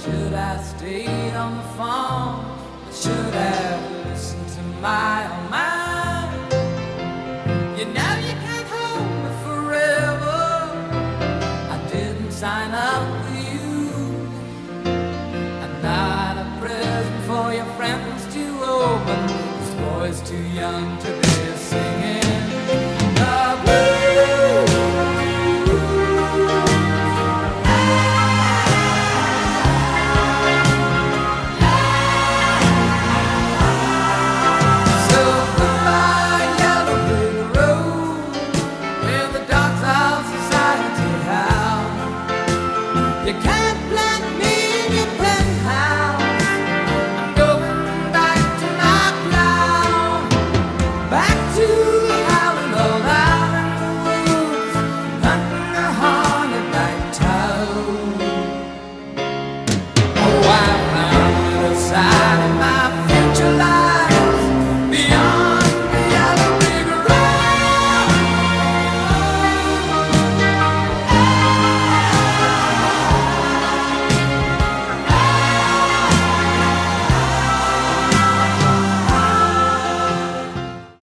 Should I stayed on the phone? I should have listened to my own mind. You know you can't hold me forever. I didn't sign up with you. I'm not a present for your friends to open. This boy's too young to